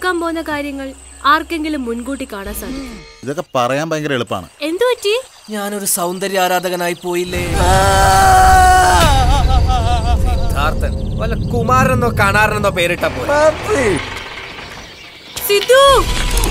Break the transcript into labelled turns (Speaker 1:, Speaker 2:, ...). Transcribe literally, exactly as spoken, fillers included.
Speaker 1: നടക്കാൻ പോകുന്ന കാര്യങ്ങൾ ആർക്കെങ്കിലും മുൻകൂട്ടി കാണാൻ സാധിക്കും?
Speaker 2: ഇതൊക്കെ പറയാൻ ഭയങ്കര എളുപ്പമാണ്.
Speaker 1: എന്തു പറ്റി?
Speaker 3: ഞാനൊരു സൗന്ദര്യ ആരാധകനായി പോയില്ലേ. സിദ്ധാർത്ഥൻ വല്ല കുമാരനെന്നോ കണാരനെന്നോ പേരിട്ട പോലെ.
Speaker 1: സിദ്ധു